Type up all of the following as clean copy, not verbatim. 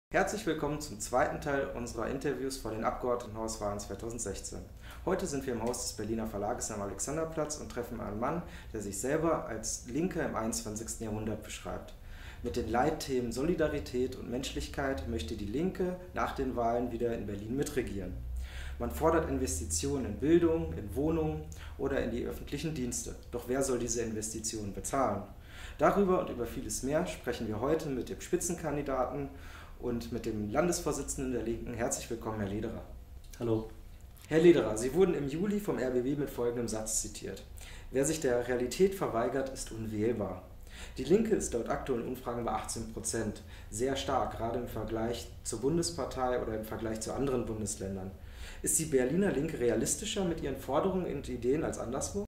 Herzlich willkommen zum zweiten Teil unserer Interviews vor den Abgeordnetenhauswahlen 2016. Heute sind wir im Haus des Berliner Verlages am Alexanderplatz und treffen einen Mann, der sich selber als Linke im 21. Jahrhundert beschreibt. Mit den Leitthemen Solidarität und Menschlichkeit möchte die Linke nach den Wahlen wieder in Berlin mitregieren. Man fordert Investitionen in Bildung, in Wohnungen oder in die öffentlichen Dienste. Doch wer soll diese Investitionen bezahlen? Darüber und über vieles mehr sprechen wir heute mit dem Spitzenkandidaten und mit dem Landesvorsitzenden der Linken. Herzlich willkommen, Herr Lederer. Hallo. Herr Lederer, Sie wurden im Juli vom RBB mit folgendem Satz zitiert: Wer sich der Realität verweigert, ist unwählbar. Die Linke ist laut aktuellen Umfragen bei 18%, sehr stark, gerade im Vergleich zur Bundespartei oder im Vergleich zu anderen Bundesländern. Ist die Berliner Linke realistischer mit ihren Forderungen und Ideen als anderswo?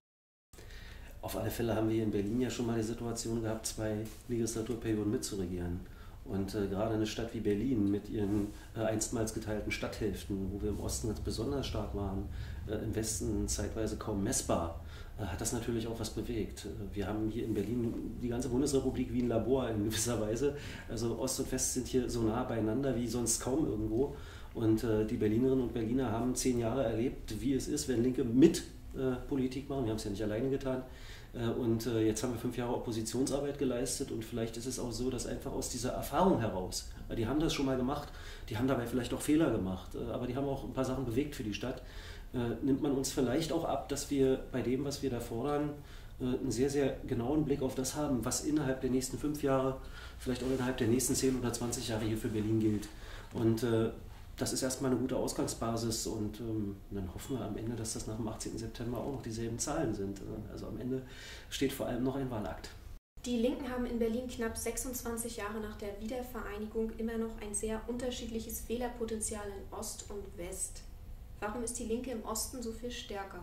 Auf alle Fälle haben wir in Berlin ja schon mal die Situation gehabt, 2 Legislaturperioden mitzuregieren. Und gerade eine Stadt wie Berlin mit ihren einstmals geteilten Stadthälften, wo wir im Osten ganz besonders stark waren, im Westen zeitweise kaum messbar, hat das natürlich auch was bewegt. Wir haben hier in Berlin die ganze Bundesrepublik wie ein Labor in gewisser Weise. Also Ost und West sind hier so nah beieinander wie sonst kaum irgendwo. Und die Berlinerinnen und Berliner haben 10 Jahre erlebt, wie es ist, wenn Linke mit Politik machen. Wir haben es ja nicht alleine getan. Und jetzt haben wir 5 Jahre Oppositionsarbeit geleistet und vielleicht ist es auch so, dass einfach aus dieser Erfahrung heraus, die haben das schon mal gemacht, die haben dabei vielleicht auch Fehler gemacht, aber die haben auch ein paar Sachen bewegt für die Stadt, nimmt man uns vielleicht auch ab, dass wir bei dem, was wir da fordern, einen sehr, sehr genauen Blick auf das haben, was innerhalb der nächsten 5 Jahre, vielleicht auch innerhalb der nächsten 10 oder 20 Jahre hier für Berlin gilt. Und das ist erstmal eine gute Ausgangsbasis und dann hoffen wir am Ende, dass das nach dem 18. September auch noch dieselben Zahlen sind. Also am Ende steht vor allem noch ein Wahlakt. Die Linken haben in Berlin knapp 26 Jahre nach der Wiedervereinigung immer noch ein sehr unterschiedliches Wählerpotenzial in Ost und West. Warum ist die Linke im Osten so viel stärker?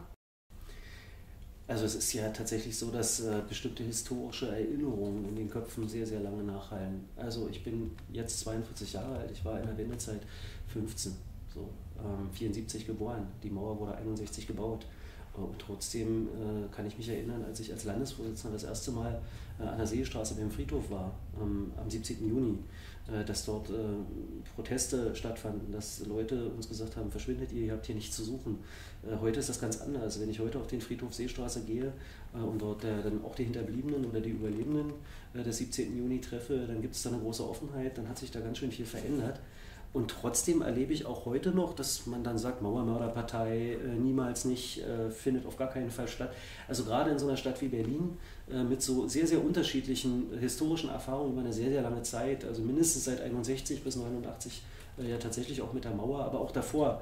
Also es ist ja tatsächlich so, dass bestimmte historische Erinnerungen in den Köpfen sehr, sehr lange nachhallen. Also ich bin jetzt 42 Jahre alt, ich war in der Wendezeit 15, so 74 geboren. Die Mauer wurde 61 gebaut. Und trotzdem kann ich mich erinnern, als ich als Landesvorsitzender das erste Mal an der Seestraße beim Friedhof war, am 17. Juni, dass dort Proteste stattfanden, dass Leute uns gesagt haben, verschwindet ihr habt hier nichts zu suchen. Heute ist das ganz anders. Wenn ich heute auf den Friedhof Seestraße gehe und dort dann auch die Hinterbliebenen oder die Überlebenden des 17. Juni treffe, dann gibt es da eine große Offenheit, dann hat sich da ganz schön viel verändert. Und trotzdem erlebe ich auch heute noch, dass man dann sagt, Mauermörderpartei, niemals nicht, findet auf gar keinen Fall statt. Also gerade in so einer Stadt wie Berlin mit so sehr, sehr unterschiedlichen historischen Erfahrungen über eine sehr, sehr lange Zeit, also mindestens seit 61 bis 89, ja tatsächlich auch mit der Mauer, aber auch davor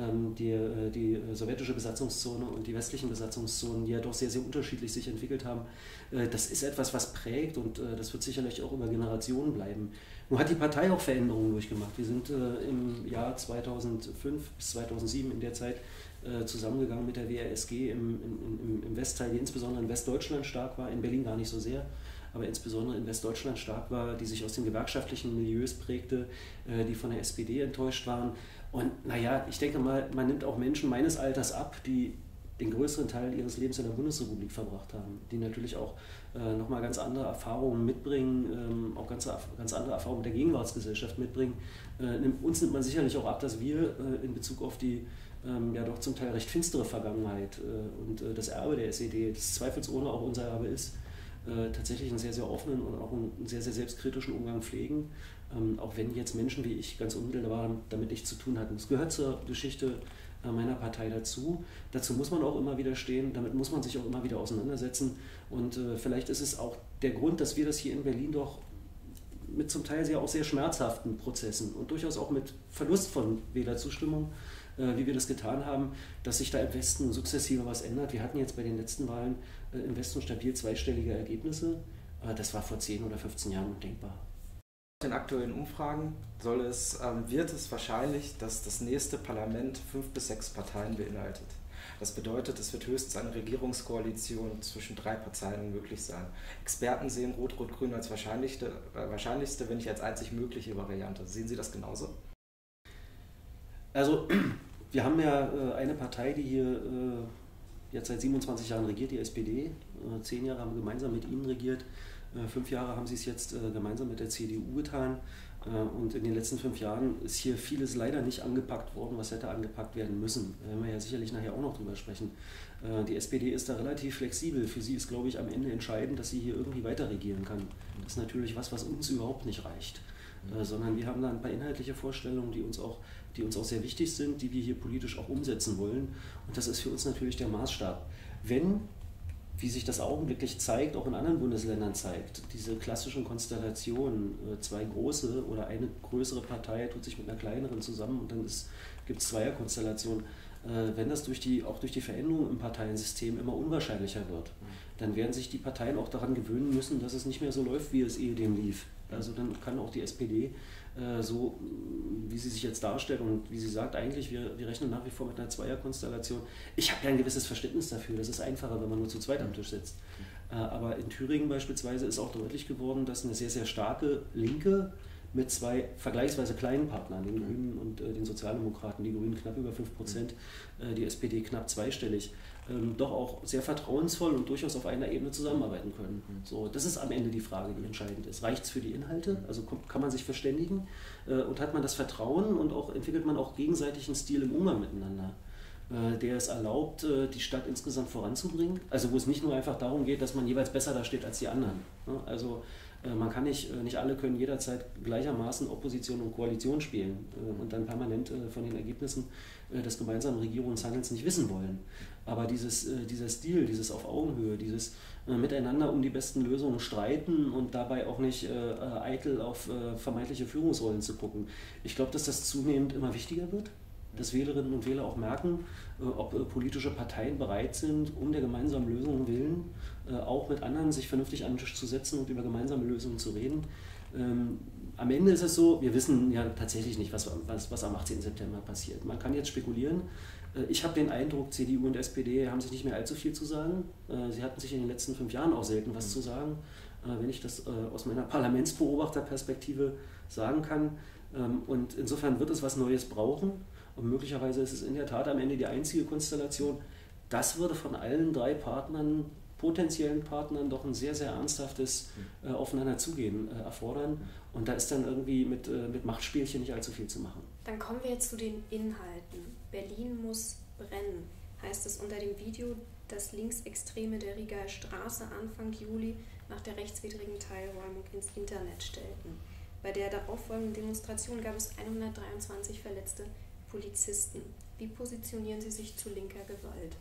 die sowjetische Besatzungszone und die westlichen Besatzungszonen, die ja doch sehr, sehr unterschiedlich sich entwickelt haben. Das ist etwas, was prägt und das wird sicherlich auch über Generationen bleiben. Nun hat die Partei auch Veränderungen durchgemacht. Wir sind im Jahr 2005 bis 2007 in der Zeit zusammengegangen mit der WRSG im Westteil, die insbesondere in Westdeutschland stark war, in Berlin gar nicht so sehr, aber insbesondere in Westdeutschland stark war, die sich aus den gewerkschaftlichen Milieus prägte, die von der SPD enttäuscht waren. Und naja, ich denke mal, man nimmt auch Menschen meines Alters ab, die den größeren Teil ihres Lebens in der Bundesrepublik verbracht haben, die natürlich auch nochmal ganz andere Erfahrungen mitbringen, auch ganz andere Erfahrungen mit der Gegenwartsgesellschaft mitbringen. Uns nimmt man sicherlich auch ab, dass wir in Bezug auf die ja doch zum Teil recht finstere Vergangenheit und das Erbe der SED, das zweifelsohne auch unser Erbe ist, tatsächlich einen sehr, sehr offenen und auch einen sehr, sehr selbstkritischen Umgang pflegen, auch wenn jetzt Menschen wie ich ganz unmittelbar damit nichts zu tun hatten. Das gehört zur Geschichte meiner Partei dazu. Dazu muss man auch immer wieder stehen, damit muss man sich auch immer wieder auseinandersetzen und vielleicht ist es auch der Grund, dass wir das hier in Berlin doch mit zum Teil auch sehr schmerzhaften Prozessen und durchaus auch mit Verlust von Wählerzustimmung, wie wir das getan haben, dass sich da im Westen sukzessive was ändert. Wir hatten jetzt bei den letzten Wahlen im Westen stabil zweistellige Ergebnisse. Das war vor 10 oder 15 Jahren undenkbar. In aktuellen Umfragen wird es wahrscheinlich, dass das nächste Parlament 5 bis 6 Parteien beinhaltet. Das bedeutet, es wird höchstens eine Regierungskoalition zwischen 3 Parteien möglich sein. Experten sehen Rot-Rot-Grün als wahrscheinlichste, wenn nicht als einzig mögliche Variante. Sehen Sie das genauso? Also wir haben ja eine Partei, die hier jetzt seit 27 Jahren regiert, die SPD. 10 Jahre haben wir gemeinsam mit ihnen regiert. 5 Jahre haben sie es jetzt gemeinsam mit der CDU getan. Und in den letzten 5 Jahren ist hier vieles leider nicht angepackt worden, was hätte angepackt werden müssen. Da werden wir ja sicherlich nachher auch noch drüber sprechen. Die SPD ist da relativ flexibel. Für sie ist, glaube ich, am Ende entscheidend, dass sie hier irgendwie weiter regieren kann. Das ist natürlich was uns überhaupt nicht reicht. Sondern wir haben da ein paar inhaltliche Vorstellungen, die uns auch sehr wichtig sind, die wir hier politisch auch umsetzen wollen. Und das ist für uns natürlich der Maßstab. Wenn, wie sich das augenblicklich zeigt, auch in anderen Bundesländern zeigt, diese klassischen Konstellationen, 2 große oder eine größere Partei tut sich mit einer kleineren zusammen und dann gibt es Zweierkonstellationen, wenn das auch durch die Veränderung im Parteiensystem immer unwahrscheinlicher wird, dann werden sich die Parteien auch daran gewöhnen müssen, dass es nicht mehr so läuft, wie es ehedem lief. Also dann kann auch die SPD so, wie sie sich jetzt darstellt und wie sie sagt, eigentlich, wir rechnen nach wie vor mit einer Zweierkonstellation. Ich habe ja ein gewisses Verständnis dafür, das ist einfacher, wenn man nur zu zweit am Tisch sitzt. Aber in Thüringen beispielsweise ist auch deutlich geworden, dass eine sehr, sehr starke Linke mit 2 vergleichsweise kleinen Partnern, den Grünen und den Sozialdemokraten, die Grünen knapp über 5%, die SPD knapp zweistellig, doch auch sehr vertrauensvoll und durchaus auf einer Ebene zusammenarbeiten können. So, das ist am Ende die Frage, die entscheidend ist. Reicht es für die Inhalte? Also kann man sich verständigen und hat man das Vertrauen und entwickelt man auch gegenseitig einen Stil im Umgang miteinander, der es erlaubt, die Stadt insgesamt voranzubringen. Also wo es nicht nur einfach darum geht, dass man jeweils besser da steht als die anderen. Also man kann nicht alle können jederzeit gleichermaßen Opposition und Koalition spielen und dann permanent von den Ergebnissen des gemeinsamen Regierungshandelns nicht wissen wollen. Aber dieser Stil, dieses auf Augenhöhe, dieses miteinander um die besten Lösungen streiten und dabei auch nicht eitel auf vermeintliche Führungsrollen zu gucken. Ich glaube, dass das zunehmend immer wichtiger wird, dass Wählerinnen und Wähler auch merken, ob politische Parteien bereit sind, um der gemeinsamen Lösung willen, auch mit anderen sich vernünftig an den Tisch zu setzen und über gemeinsame Lösungen zu reden. Am Ende ist es so, wir wissen ja tatsächlich nicht, was am 18. September passiert. Man kann jetzt spekulieren. Ich habe den Eindruck, CDU und SPD haben sich nicht mehr allzu viel zu sagen. Sie hatten sich in den letzten 5 Jahren auch selten was zu sagen, wenn ich das aus meiner Parlamentsbeobachterperspektive sagen kann. Und insofern wird es was Neues brauchen. Und möglicherweise ist es in der Tat am Ende die einzige Konstellation. Das würde von allen 3 potenziellen Partnern doch ein sehr, sehr ernsthaftes Aufeinander zugehen erfordern. Und da ist dann irgendwie mit Machtspielchen nicht allzu viel zu machen. Dann kommen wir jetzt zu den Inhalten. Berlin muss brennen, heißt es unter dem Video, das Linksextreme der Rigaer Straße Anfang Juli nach der rechtswidrigen Teilräumung ins Internet stellten. Bei der darauffolgenden Demonstration gab es 123 verletzte Polizisten. Wie positionieren Sie sich zu linker Gewalt?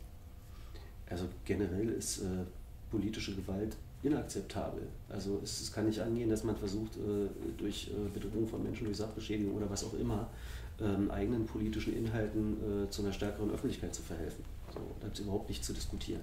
Also generell ist politische Gewalt inakzeptabel. Also es kann nicht angehen, dass man versucht, durch Bedrohung von Menschen, durch Sachbeschädigung oder was auch immer, eigenen politischen Inhalten zu einer stärkeren Öffentlichkeit zu verhelfen. So, da gibt es überhaupt nichts zu diskutieren.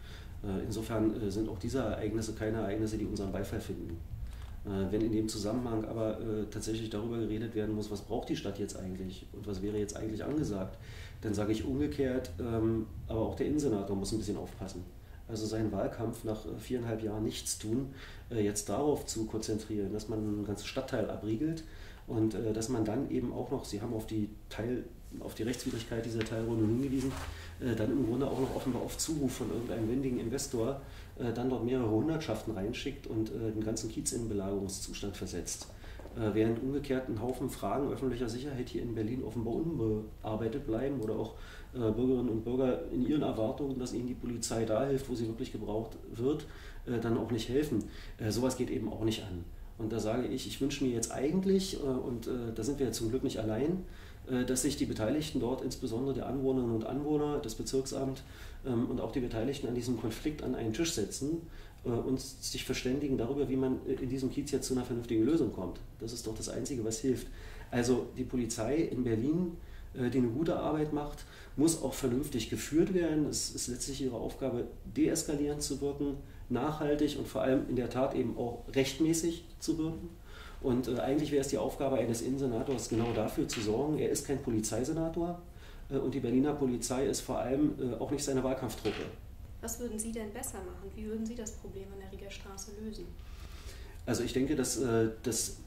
Insofern sind auch diese Ereignisse keine Ereignisse, die unseren Beifall finden. Wenn in dem Zusammenhang aber tatsächlich darüber geredet werden muss, was braucht die Stadt jetzt eigentlich und was wäre jetzt eigentlich angesagt, dann sage ich umgekehrt, aber auch der Innensenator muss ein bisschen aufpassen. Also seinen Wahlkampf nach 4,5 Jahren nichts tun, jetzt darauf zu konzentrieren, dass man einen ganzen Stadtteil abriegelt und dass man dann eben auch noch, Sie haben auf die Rechtswidrigkeit dieser Teilräumung hingewiesen, dann im Grunde auch noch offenbar auf Zuruf von irgendeinem windigen Investor dann dort mehrere Hundertschaften reinschickt und den ganzen Kiez in Belagerungszustand versetzt. Während umgekehrt ein Haufen Fragen öffentlicher Sicherheit hier in Berlin offenbar unbearbeitet bleiben oder auch Bürgerinnen und Bürger in ihren Erwartungen, dass ihnen die Polizei da hilft, wo sie wirklich gebraucht wird, dann auch nicht helfen. Sowas geht eben auch nicht an. Und da sage ich wünsche mir jetzt eigentlich, und da sind wir ja zum Glück nicht allein, dass sich die Beteiligten dort, insbesondere der Anwohnerinnen und Anwohner, das Bezirksamt und auch die Beteiligten an diesem Konflikt an einen Tisch setzen und sich verständigen darüber, wie man in diesem Kiez jetzt zu einer vernünftigen Lösung kommt. Das ist doch das Einzige, was hilft. Also die Polizei in Berlin, die eine gute Arbeit macht, muss auch vernünftig geführt werden. Es ist letztlich ihre Aufgabe, deeskalierend zu wirken, nachhaltig und vor allem in der Tat eben auch rechtmäßig zu wirken. Und eigentlich wäre es die Aufgabe eines Innensenators, genau dafür zu sorgen. Er ist kein Polizeisenator und die Berliner Polizei ist vor allem auch nicht seine Wahlkampftruppe. Was würden Sie denn besser machen? Wie würden Sie das Problem an der Rigaer Straße lösen? Also ich denke, dass das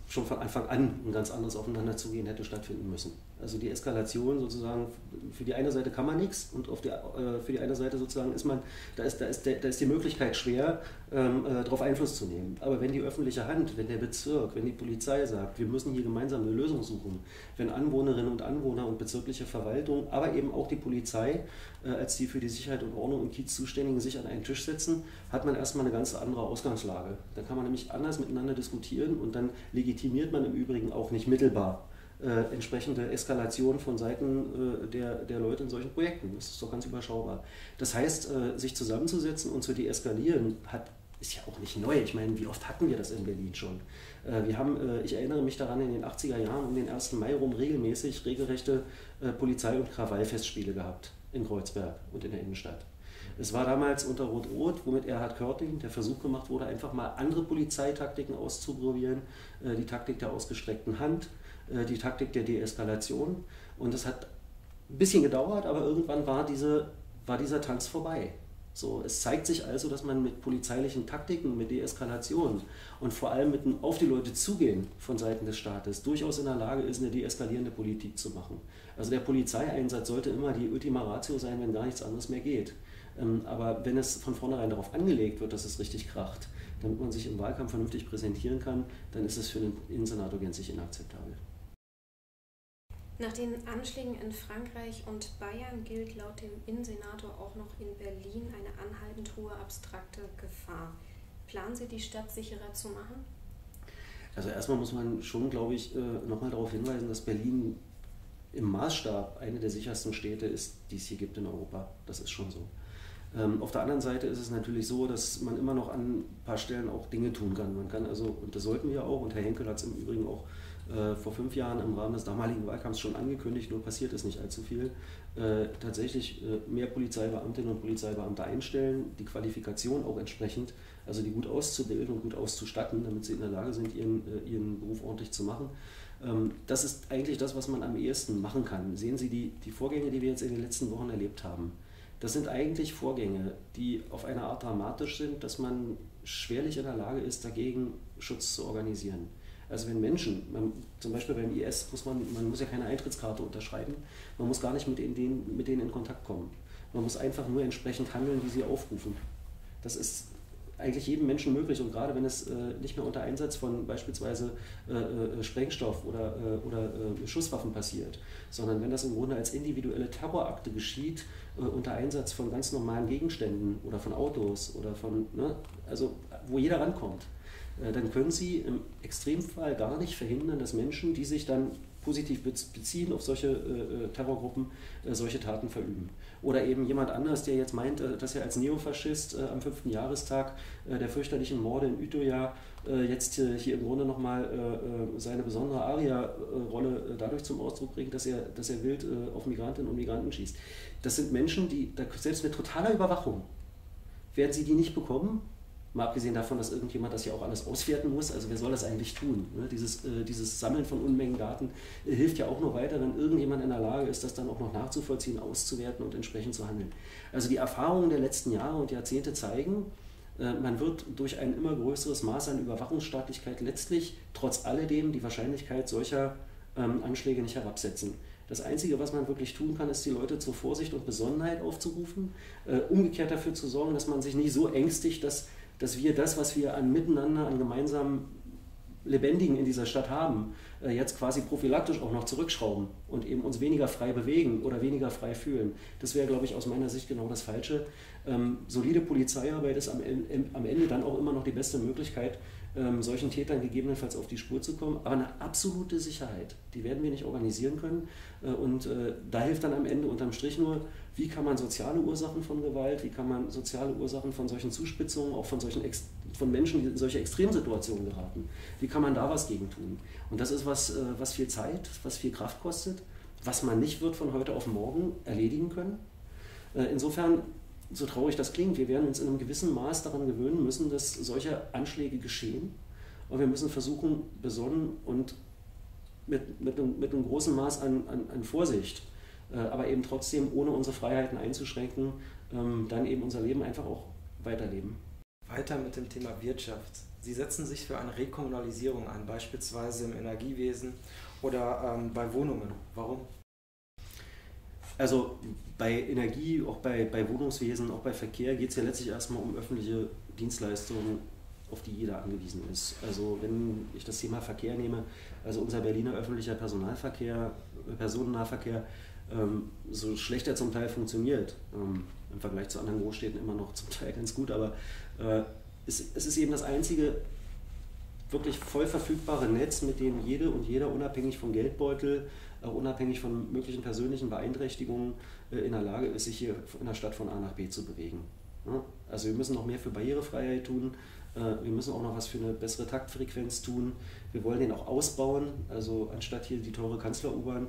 schon von Anfang an ein ganz anderes Aufeinanderzugehen hätte stattfinden müssen. Also die Eskalation sozusagen, für die eine Seite kann man nichts und für die eine Seite sozusagen da ist die Möglichkeit schwer, darauf Einfluss zu nehmen. Aber wenn die öffentliche Hand, wenn der Bezirk, wenn die Polizei sagt, wir müssen hier gemeinsam eine Lösung suchen, wenn Anwohnerinnen und Anwohner und bezirkliche Verwaltung, aber eben auch die Polizei als die für die Sicherheit und Ordnung im Kiez Zuständigen sich an einen Tisch setzen, hat man erstmal eine ganz andere Ausgangslage. Da kann man nämlich anders miteinander diskutieren und dann legitimiert man im Übrigen auch nicht mittelbar entsprechende Eskalation von Seiten der Leute in solchen Projekten. Das ist doch ganz überschaubar. Das heißt, sich zusammenzusetzen und zu deeskalieren, ist ja auch nicht neu. Ich meine, wie oft hatten wir das in Berlin schon? Ich erinnere mich daran, in den 80er Jahren um den 1. Mai rum regelmäßig regelrechte Polizei- und Krawallfestspiele gehabt in Kreuzberg und in der Innenstadt. Es war damals unter Rot-Rot, womit Erhard Körting der Versuch gemacht wurde, einfach mal andere Polizeitaktiken auszuprobieren, die Taktik der ausgestreckten Hand, die Taktik der Deeskalation. Und das hat ein bisschen gedauert, aber irgendwann war dieser Tanz vorbei. So, es zeigt sich also, dass man mit polizeilichen Taktiken, mit Deeskalation und vor allem mit einem auf die Leute zugehen von Seiten des Staates durchaus in der Lage ist, eine deeskalierende Politik zu machen. Also der Polizeieinsatz sollte immer die Ultima Ratio sein, wenn gar nichts anderes mehr geht. Aber wenn es von vornherein darauf angelegt wird, dass es richtig kracht, damit man sich im Wahlkampf vernünftig präsentieren kann, dann ist es für den Innensenator gänzlich inakzeptabel. Nach den Anschlägen in Frankreich und Bayern gilt laut dem Innensenator auch noch in Berlin eine anhaltend hohe abstrakte Gefahr. Planen Sie, die Stadt sicherer zu machen? Also erstmal muss man schon, glaube ich, nochmal darauf hinweisen, dass Berlin im Maßstab eine der sichersten Städte ist, die es hier gibt in Europa. Das ist schon so. Auf der anderen Seite ist es natürlich so, dass man immer noch an ein paar Stellen auch Dinge tun kann. Man kann also, und das sollten wir auch, und Herr Henkel hat es im Übrigen auch vor 5 Jahren im Rahmen des damaligen Wahlkampfs schon angekündigt, nur passiert ist nicht allzu viel, tatsächlich mehr Polizeibeamtinnen und Polizeibeamte einstellen, die Qualifikation auch entsprechend, also die gut auszubilden und gut auszustatten, damit sie in der Lage sind, ihren Beruf ordentlich zu machen. Das ist eigentlich das, was man am ehesten machen kann. Sehen Sie die Vorgänge, die wir jetzt in den letzten Wochen erlebt haben. Das sind eigentlich Vorgänge, die auf eine Art dramatisch sind, dass man schwerlich in der Lage ist, dagegen Schutz zu organisieren. Also wenn Menschen, zum Beispiel beim IS, man muss ja keine Eintrittskarte unterschreiben, man muss gar nicht mit denen in Kontakt kommen. Man muss einfach nur entsprechend handeln, wie sie aufrufen. Das ist eigentlich jedem Menschen möglich und gerade wenn es nicht mehr unter Einsatz von beispielsweise Sprengstoff oder Schusswaffen passiert, sondern wenn das im Grunde als individuelle Terrorakte geschieht, unter Einsatz von ganz normalen Gegenständen oder von Autos oder also wo jeder rankommt, dann können Sie im Extremfall gar nicht verhindern, dass Menschen, die sich dann positiv beziehen auf solche Terrorgruppen, solche Taten verüben. Oder eben jemand anderes, der jetzt meint, dass er als Neofaschist am 5. Jahrestag der fürchterlichen Morde in Utøya jetzt hier im Grunde nochmal seine besondere Aria-Rolle dadurch zum Ausdruck bringt, dass er wild auf Migrantinnen und Migranten schießt. Das sind Menschen, die selbst mit totaler Überwachung, werden sie die nicht bekommen. Mal abgesehen davon, dass irgendjemand das ja auch alles auswerten muss, also wer soll das eigentlich tun? Ne? Dieses Sammeln von Unmengen Daten hilft ja auch nur weiter, wenn irgendjemand in der Lage ist, das dann auch noch nachzuvollziehen, auszuwerten und entsprechend zu handeln. Also die Erfahrungen der letzten Jahre und Jahrzehnte zeigen, man wird durch ein immer größeres Maß an Überwachungsstaatlichkeit letztlich trotz alledem die Wahrscheinlichkeit solcher Anschläge nicht herabsetzen. Das Einzige, was man wirklich tun kann, ist, die Leute zur Vorsicht und Besonnenheit aufzurufen, umgekehrt dafür zu sorgen, dass man sich nicht so ängstigt, dass wir das, was wir an Miteinander, an gemeinsamen Lebendigen in dieser Stadt haben, jetzt quasi prophylaktisch auch noch zurückschrauben und eben uns weniger frei bewegen oder weniger frei fühlen. Das wäre, glaube ich, aus meiner Sicht genau das Falsche. Solide Polizeiarbeit ist am Ende dann auch immer noch die beste Möglichkeit, solchen Tätern gegebenenfalls auf die Spur zu kommen. Aber eine absolute Sicherheit, die werden wir nicht organisieren können. Da hilft dann am Ende unterm Strich nur, wie kann man soziale Ursachen von Gewalt, wie kann man soziale Ursachen von solchen Zuspitzungen, auch von Menschen, die in solche Extremsituationen geraten, wie kann man da was gegen tun? Und das ist was viel Zeit, was viel Kraft kostet, was man nicht wird von heute auf morgen erledigen können. Insofern, so traurig das klingt, wir werden uns in einem gewissen Maß daran gewöhnen müssen, dass solche Anschläge geschehen. Und wir müssen versuchen, besonnen und mit einem großen Maß an Vorsicht, aber eben trotzdem ohne unsere Freiheiten einzuschränken, dann eben unser Leben einfach auch weiterleben. Weiter mit dem Thema Wirtschaft. Sie setzen sich für eine Rekommunalisierung ein, beispielsweise im Energiewesen oder bei Wohnungen. Warum? Also bei Energie, auch bei Wohnungswesen, auch bei Verkehr geht es ja letztlich erstmal um öffentliche Dienstleistungen, auf die jeder angewiesen ist. Also wenn ich das Thema Verkehr nehme, also unser Berliner öffentlicher Personennahverkehr, so schlecht er zum Teil funktioniert, im Vergleich zu anderen Großstädten immer noch zum Teil ganz gut, aber es ist eben das einzige wirklich voll verfügbare Netz, mit dem jede und jeder unabhängig vom Geldbeutel, unabhängig von möglichen persönlichen Beeinträchtigungen in der Lage ist, sich hier in der Stadt von A nach B zu bewegen. Ja? Also wir müssen noch mehr für Barrierefreiheit tun, wir müssen auch noch was für eine bessere Taktfrequenz tun, wir wollen den auch ausbauen, also anstatt hier die teure Kanzler-U-Bahn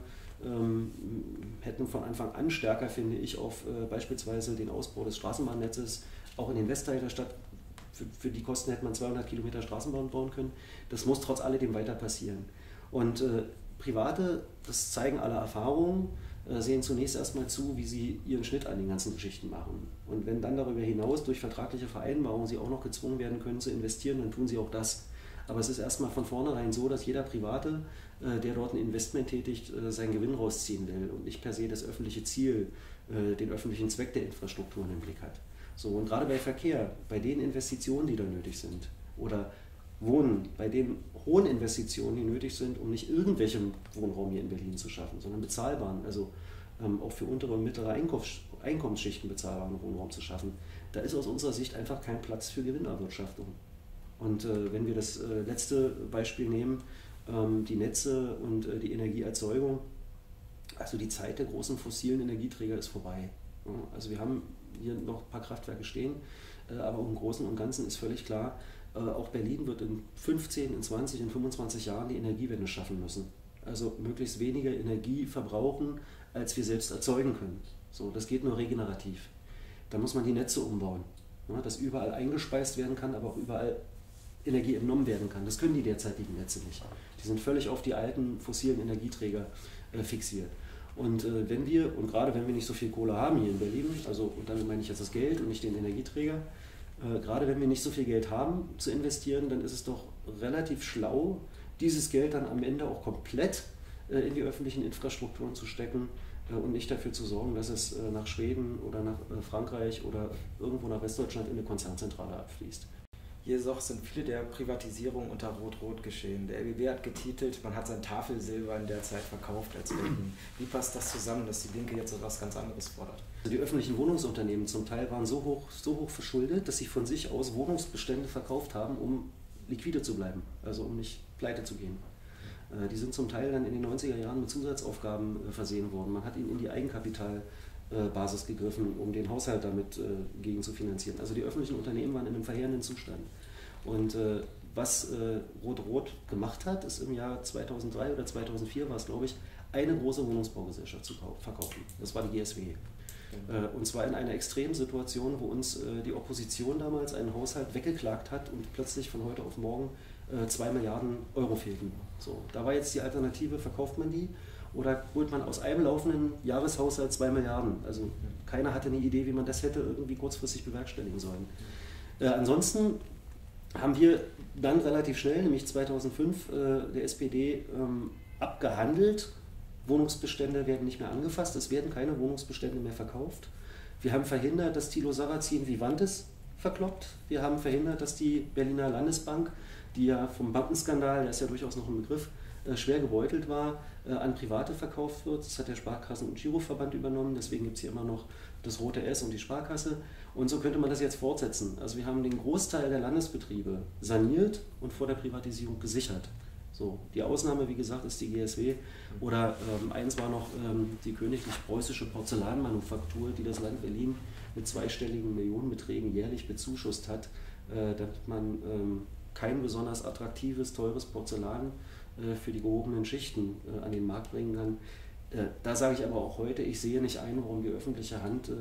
hätten von Anfang an stärker, finde ich, auf beispielsweise den Ausbau des Straßenbahnnetzes auch in den Westteil der Stadt. Für die Kosten hätte man 200 Kilometer Straßenbahn bauen können. Das muss trotz alledem weiter passieren. Und Private, das zeigen alle Erfahrungen, sehen zunächst erstmal zu, wie sie ihren Schnitt an den ganzen Geschichten machen. Und wenn dann darüber hinaus durch vertragliche Vereinbarungen sie auch noch gezwungen werden können zu investieren, dann tun sie auch das. Aber es ist erstmal von vornherein so, dass jeder Private, der dort ein Investment tätigt, seinen Gewinn rausziehen will und nicht per se das öffentliche Ziel, den öffentlichen Zweck der Infrastrukturen im Blick hat. So, und gerade bei Verkehr, bei den Investitionen, die da nötig sind, oder Wohnen, bei den hohen Investitionen, die nötig sind, um nicht irgendwelchen Wohnraum hier in Berlin zu schaffen, sondern bezahlbaren, also auch für untere und mittlere Einkommensschichten bezahlbaren Wohnraum zu schaffen, da ist aus unserer Sicht einfach kein Platz für Gewinnerwirtschaftung. Und wenn wir das letzte Beispiel nehmen, die Netze und die Energieerzeugung, also die Zeit der großen fossilen Energieträger ist vorbei. Ja, also wir haben hier noch ein paar Kraftwerke stehen, aber im Großen und Ganzen ist völlig klar, auch Berlin wird in 15, in 20, in 25 Jahren die Energiewende schaffen müssen. Also möglichst weniger Energie verbrauchen, als wir selbst erzeugen können. So, das geht nur regenerativ. Da muss man die Netze umbauen, ja, dass überall eingespeist werden kann, aber auch überall Energie entnommen werden kann. Das können die derzeitigen Netze nicht. Die sind völlig auf die alten fossilen Energieträger fixiert. Und wenn wir, und gerade wenn wir nicht so viel Kohle haben hier in Berlin, also und damit meine ich jetzt das Geld und nicht den Energieträger, gerade wenn wir nicht so viel Geld haben zu investieren, dann ist es doch relativ schlau, dieses Geld dann am Ende auch komplett in die öffentlichen Infrastrukturen zu stecken und nicht dafür zu sorgen, dass es nach Schweden oder nach Frankreich oder irgendwo nach Westdeutschland in eine Konzernzentrale abfließt. Jedoch sind viele der Privatisierungen unter Rot-Rot geschehen. Der RBB hat getitelt, man hat sein Tafelsilber in der Zeit verkauft als Berlin. Wie passt das zusammen, dass die Linke jetzt etwas ganz anderes fordert? Die öffentlichen Wohnungsunternehmen zum Teil waren so hoch verschuldet, dass sie von sich aus Wohnungsbestände verkauft haben, um liquide zu bleiben, also um nicht pleite zu gehen. Die sind zum Teil dann in den 90er Jahren mit Zusatzaufgaben versehen worden. Man hat ihnen in die Eigenkapitalbasis gegriffen, um den Haushalt damit gegen zu finanzieren. Also die öffentlichen Unternehmen waren in einem verheerenden Zustand. Und was Rot-Rot gemacht hat, ist im Jahr 2003 oder 2004 war es, glaube ich, eine große Wohnungsbaugesellschaft zu verkaufen. Das war die GSW. Und zwar in einer extremen Situation, wo uns die Opposition damals einen Haushalt weggeklagt hat und plötzlich von heute auf morgen 2 Milliarden Euro fehlten. So, da war jetzt die Alternative, verkauft man die oder holt man aus einem laufenden Jahreshaushalt 2 Milliarden. Also keiner hatte eine Idee, wie man das hätte irgendwie kurzfristig bewerkstelligen sollen. Ansonsten haben wir dann relativ schnell, nämlich 2005, der SPD abgehandelt. Wohnungsbestände werden nicht mehr angefasst, es werden keine Wohnungsbestände mehr verkauft. Wir haben verhindert, dass Thilo Sarrazin Vivantes verkloppt. Wir haben verhindert, dass die Berliner Landesbank, die ja vom Bankenskandal, der ist ja durchaus noch ein Begriff, schwer gebeutelt war, an Private verkauft wird. Das hat der Sparkassen- und Giroverband übernommen, deswegen gibt es hier immer noch das Rote S und die Sparkasse. Und so könnte man das jetzt fortsetzen. Also wir haben den Großteil der Landesbetriebe saniert und vor der Privatisierung gesichert. So, die Ausnahme, wie gesagt, ist die GSW oder eins war noch die königlich-preußische Porzellanmanufaktur, die das Land Berlin mit zweistelligen Millionenbeträgen jährlich bezuschusst hat, damit man kein besonders attraktives, teures Porzellan für die gehobenen Schichten an den Markt bringen kann. Da sage ich aber auch heute, ich sehe nicht ein, warum die öffentliche Hand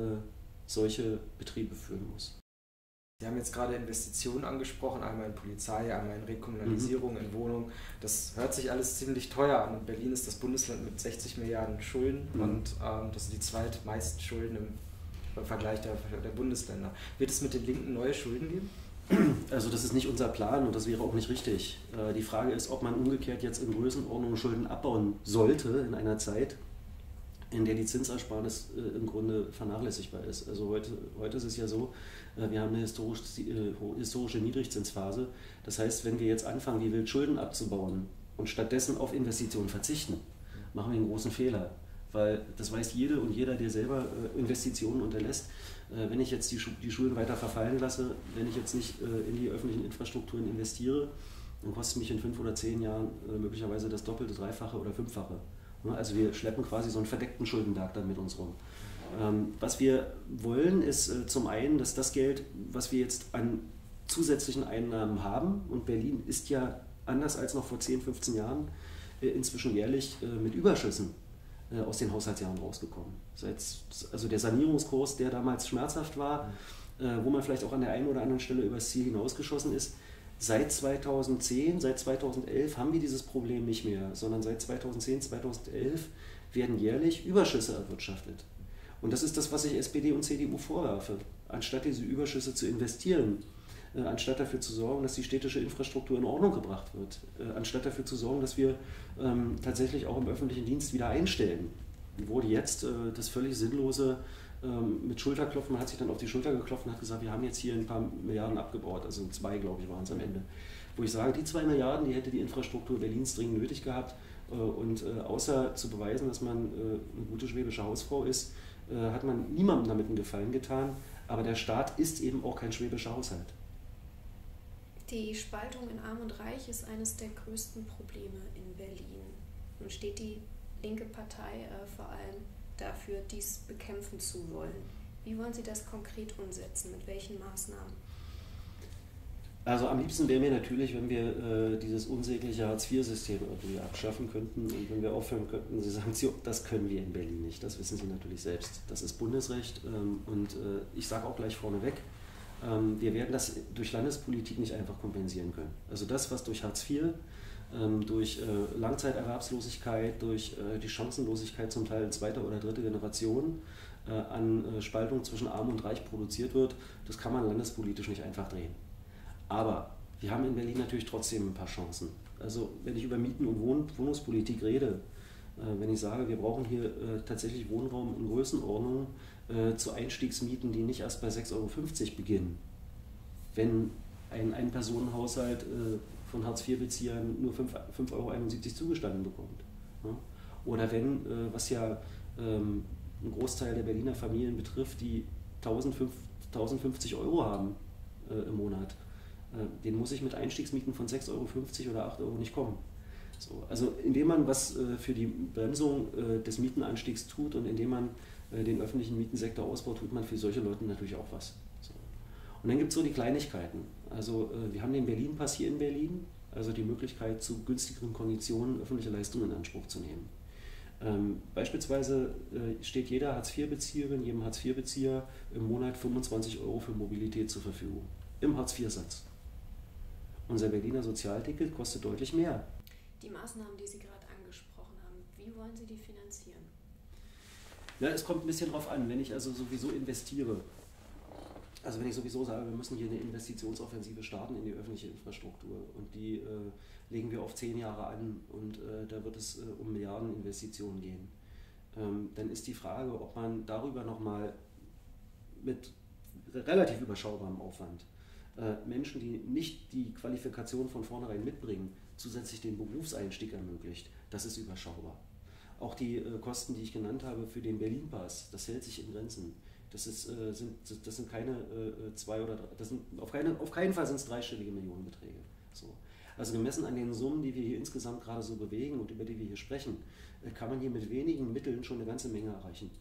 solche Betriebe führen muss. Sie haben jetzt gerade Investitionen angesprochen, einmal in Polizei, einmal in Rekommunalisierung, in Wohnungen. Das hört sich alles ziemlich teuer an. Und Berlin ist das Bundesland mit 60 Milliarden Schulden und das sind die zweitmeisten Schulden im Vergleich der Bundesländer. Wird es mit den Linken neue Schulden geben? Also das ist nicht unser Plan und das wäre auch nicht richtig. Die Frage ist, ob man umgekehrt jetzt in Größenordnung Schulden abbauen sollte in einer Zeit, in der die Zinsersparnis im Grunde vernachlässigbar ist. Also heute ist es ja so, wir haben eine historische Niedrigzinsphase. Das heißt, wenn wir jetzt anfangen, wie wild Schulden abzubauen und stattdessen auf Investitionen verzichten, machen wir einen großen Fehler. Weil das weiß jede und jeder, der selber Investitionen unterlässt. Wenn ich jetzt die Schulen weiter verfallen lasse, wenn ich jetzt nicht in die öffentlichen Infrastrukturen investiere, dann kostet es mich in 5 oder 10 Jahren möglicherweise das Doppelte, Dreifache oder Fünffache. Also wir schleppen quasi so einen verdeckten Schuldenberg dann mit uns rum. Was wir wollen, ist zum einen, dass das Geld, was wir jetzt an zusätzlichen Einnahmen haben, und Berlin ist ja anders als noch vor 10, 15 Jahren inzwischen jährlich mit Überschüssen aus den Haushaltsjahren rausgekommen. Also der Sanierungskurs, der damals schmerzhaft war, wo man vielleicht auch an der einen oder anderen Stelle übers Ziel hinausgeschossen ist, seit 2010, seit 2011 haben wir dieses Problem nicht mehr, sondern seit 2010, 2011 werden jährlich Überschüsse erwirtschaftet. Und das ist das, was ich SPD und CDU vorwerfe. Anstatt diese Überschüsse zu investieren, anstatt dafür zu sorgen, dass die städtische Infrastruktur in Ordnung gebracht wird, anstatt dafür zu sorgen, dass wir tatsächlich auch im öffentlichen Dienst wieder einstellen, wurde jetzt das völlig sinnlose mit Schulterklopfen, man hat sich dann auf die Schulter geklopft und hat gesagt, wir haben jetzt hier ein paar Milliarden abgebaut, also 2, glaube ich, waren es am Ende. Wo ich sage, die 2 Milliarden, die hätte die Infrastruktur Berlins dringend nötig gehabt und außer zu beweisen, dass man eine gute schwäbische Hausfrau ist, hat man niemandem damit einen Gefallen getan, aber der Staat ist eben auch kein schwäbischer Haushalt. Die Spaltung in Arm und Reich ist eines der größten Probleme in Berlin. Nun steht die linke Partei vor allem dafür, dies bekämpfen zu wollen. Wie wollen Sie das konkret umsetzen? Mit welchen Maßnahmen? Also am liebsten wäre mir natürlich, wenn wir dieses unsägliche Hartz-IV-System irgendwie abschaffen könnten und wenn wir aufhören könnten, Sie sagen, das können wir in Berlin nicht, das wissen Sie natürlich selbst. Das ist Bundesrecht und ich sage auch gleich vorneweg, wir werden das durch Landespolitik nicht einfach kompensieren können. Also das, was durch Hartz IV, durch Langzeiterwerbslosigkeit, durch die Chancenlosigkeit zum Teil in 2. oder 3. Generation an Spaltung zwischen Arm und Reich produziert wird, das kann man landespolitisch nicht einfach drehen. Aber wir haben in Berlin natürlich trotzdem ein paar Chancen. Also wenn ich über Mieten- und Wohnungspolitik rede, wenn ich sage, wir brauchen hier tatsächlich Wohnraum in Größenordnung zu Einstiegsmieten, die nicht erst bei 6,50 Euro beginnen. Wenn ein Ein-Personen-Haushalt von Hartz-IV-Beziehern nur 5,71 Euro zugestanden bekommt. Ja? Oder wenn, was ja einen Großteil der Berliner Familien betrifft, die 1.050 Euro haben im Monat, den muss ich mit Einstiegsmieten von 6,50 Euro oder 8 Euro nicht kommen. So, also indem man was für die Bremsung des Mietenanstiegs tut und indem man den öffentlichen Mietensektor ausbaut, tut man für solche Leute natürlich auch was. So. Und dann gibt es so die Kleinigkeiten. Also wir haben den Berlin-Pass hier in Berlin, also die Möglichkeit zu günstigeren Konditionen öffentliche Leistungen in Anspruch zu nehmen. Beispielsweise steht jeder Hartz-IV-Bezieherin, jedem Hartz-IV-Bezieher im Monat 25 Euro für Mobilität zur Verfügung. Im Hartz-IV-Satz. Unser Berliner Sozialticket kostet deutlich mehr. Die Maßnahmen, die Sie gerade angesprochen haben, wie wollen Sie die finanzieren? Ja, es kommt ein bisschen drauf an, wenn ich also sowieso investiere. Also wenn ich sowieso sage, wir müssen hier eine Investitionsoffensive starten in die öffentliche Infrastruktur und die legen wir auf 10 Jahre an und da wird es um Milliardeninvestitionen gehen. Dann ist die Frage, ob man darüber nochmal mit relativ überschaubarem Aufwand Menschen, die nicht die Qualifikation von vornherein mitbringen, zusätzlich den Berufseinstieg ermöglicht. Das ist überschaubar. Auch die Kosten, die ich genannt habe für den Berlin-Pass, das hält sich in Grenzen. Das sind keine 2 oder 3, das sind auf keinen Fall sind es dreistellige Millionenbeträge. So. Also gemessen an den Summen, die wir hier insgesamt gerade so bewegen und über die wir hier sprechen, kann man hier mit wenigen Mitteln schon eine ganze Menge erreichen.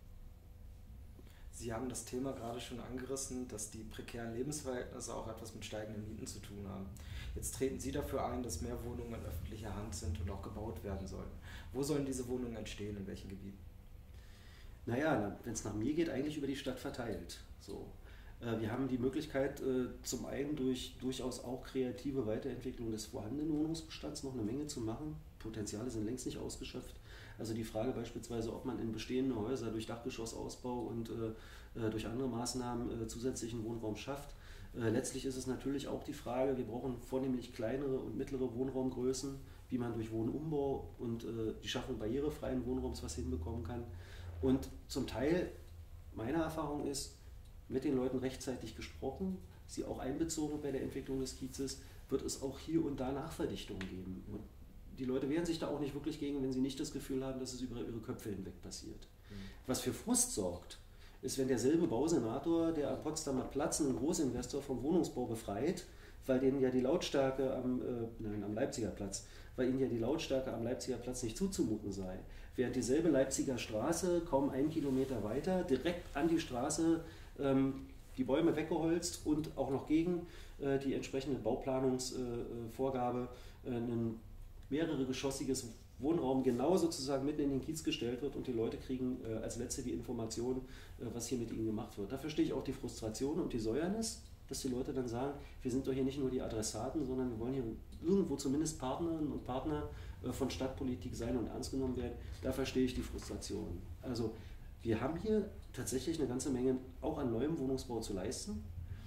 Sie haben das Thema gerade schon angerissen, dass die prekären Lebensverhältnisse auch etwas mit steigenden Mieten zu tun haben. Jetzt treten Sie dafür ein, dass mehr Wohnungen in öffentlicher Hand sind und auch gebaut werden sollen. Wo sollen diese Wohnungen entstehen, in welchen Gebieten? Naja, wenn es nach mir geht, eigentlich über die Stadt verteilt. So. Wir haben die Möglichkeit, zum einen durch durchaus auch kreative Weiterentwicklung des vorhandenen Wohnungsbestands noch eine Menge zu machen. Potenziale sind längst nicht ausgeschöpft. Also die Frage beispielsweise, ob man in bestehende Häuser durch Dachgeschossausbau und durch andere Maßnahmen zusätzlichen Wohnraum schafft, Letztlich ist es natürlich auch die Frage, wir brauchen vornehmlich kleinere und mittlere Wohnraumgrößen, wie man durch Wohnumbau und die Schaffung barrierefreien Wohnraums was hinbekommen kann. Und zum Teil, meine Erfahrung ist, mit den Leuten rechtzeitig gesprochen, sie auch einbezogen bei der Entwicklung des Kiezes, wird es auch hier und da Nachverdichtungen geben. Und die Leute wehren sich da auch nicht wirklich gegen, wenn sie nicht das Gefühl haben, dass es über ihre Köpfe hinweg passiert. Was für Frust sorgt, ist, wenn derselbe Bausenator, der am Potsdamer Platz einen Großinvestor vom Wohnungsbau befreit, weil denen ja die Lautstärke am Leipziger Platz, weil ihnen ja die Lautstärke am Leipziger Platz nicht zuzumuten sei. Während dieselbe Leipziger Straße kaum 1 Kilometer weiter direkt an die Straße die Bäume weggeholzt und auch noch gegen die entsprechende Bauplanungsvorgabe ein mehrere geschossiges Wohnraum genau sozusagen mitten in den Kiez gestellt wird und die Leute kriegen als Letzte die Information, was hier mit ihnen gemacht wird. Da verstehe ich auch die Frustration und die Säuernis, dass die Leute dann sagen, wir sind doch hier nicht nur die Adressaten, sondern wir wollen hier irgendwo zumindest Partnerinnen und Partner von Stadtpolitik sein und ernst genommen werden. Da verstehe ich die Frustration. Also wir haben hier tatsächlich eine ganze Menge auch an neuem Wohnungsbau zu leisten.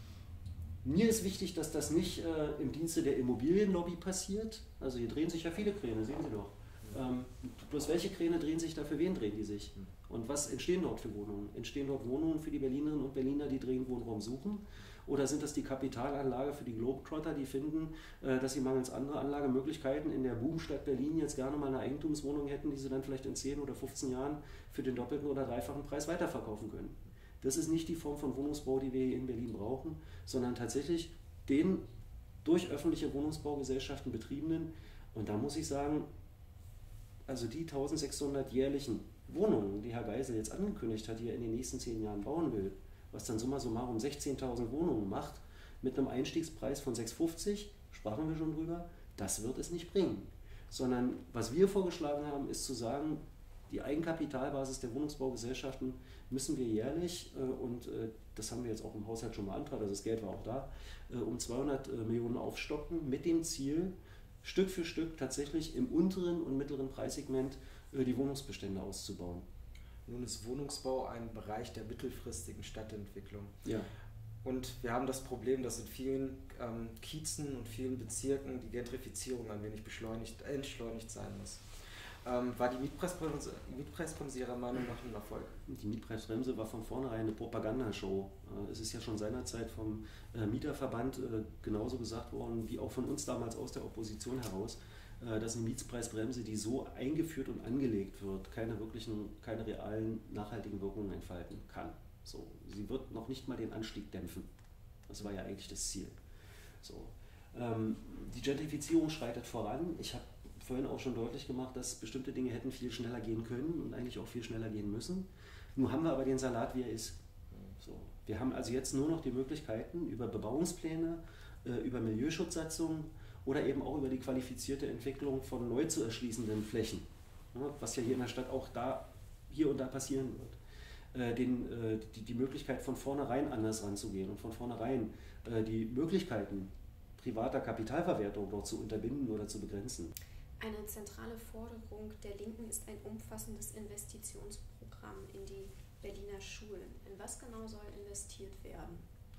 Mir ist wichtig, dass das nicht im Dienste der Immobilienlobby passiert. Also hier drehen sich ja viele Kräne, sehen Sie doch. Bloß welche Kräne drehen sich da, für wen drehen die sich? Und was entstehen dort für Wohnungen? Entstehen dort Wohnungen für die Berlinerinnen und Berliner, die dringend Wohnraum suchen? Oder sind das die Kapitalanlage für die Globetrotter, die finden, dass sie mangels anderer Anlagemöglichkeiten in der Boomstadt Berlin jetzt gerne mal eine Eigentumswohnung hätten, die sie dann vielleicht in 10 oder 15 Jahren für den doppelten oder dreifachen Preis weiterverkaufen können? Das ist nicht die Form von Wohnungsbau, die wir hier in Berlin brauchen, sondern tatsächlich den durch öffentliche Wohnungsbaugesellschaften betriebenen. Und da muss ich sagen, also die 1600 jährlichen Wohnungen, die Herr Geisel jetzt angekündigt hat, die er in den nächsten 10 Jahren bauen will, was dann summa summarum 16.000 Wohnungen macht, mit einem Einstiegspreis von 6,50, sprachen wir schon drüber, das wird es nicht bringen. Sondern was wir vorgeschlagen haben, ist zu sagen, die Eigenkapitalbasis der Wohnungsbaugesellschaften müssen wir jährlich, das haben wir jetzt auch im Haushalt schon beantragt, also das Geld war auch da, um 200 Millionen aufstocken, mit dem Ziel, Stück für Stück tatsächlich im unteren und mittleren Preissegment die Wohnungsbestände auszubauen. Nun ist Wohnungsbau ein Bereich der mittelfristigen Stadtentwicklung. Ja. Und wir haben das Problem, dass in vielen Kiezen und vielen Bezirken die Gentrifizierung ein wenig entschleunigt sein muss. War die Mietpreisbremse Ihrer Meinung nach ein Erfolg? Die Mietpreisbremse war von vornherein eine Propagandashow. Es ist ja schon seinerzeit vom Mieterverband genauso gesagt worden, wie auch von uns damals aus der Opposition heraus, dass eine Mietpreisbremse, die so eingeführt und angelegt wird, keine realen, nachhaltigen Wirkungen entfalten kann. So, sie wird noch nicht mal den Anstieg dämpfen. Das war ja eigentlich das Ziel. So, die Gentrifizierung schreitet voran. Ich habe vorhin auch schon deutlich gemacht, dass bestimmte Dinge hätten viel schneller gehen können und eigentlich auch viel schneller gehen müssen. Nun haben wir aber den Salat, wie er ist. So, wir haben also jetzt nur noch die Möglichkeiten über Bebauungspläne, über Milieuschutzsatzungen oder eben auch über die qualifizierte Entwicklung von neu zu erschließenden Flächen, was ja hier in der Stadt auch hier und da passieren wird. Die Möglichkeit von vornherein anders ranzugehen und von vornherein die Möglichkeiten privater Kapitalverwertung dort zu unterbinden oder zu begrenzen. Eine zentrale Forderung der Linken ist ein umfassendes Investitionsprogramm in die Berliner Schulen. In was genau soll investiert werden?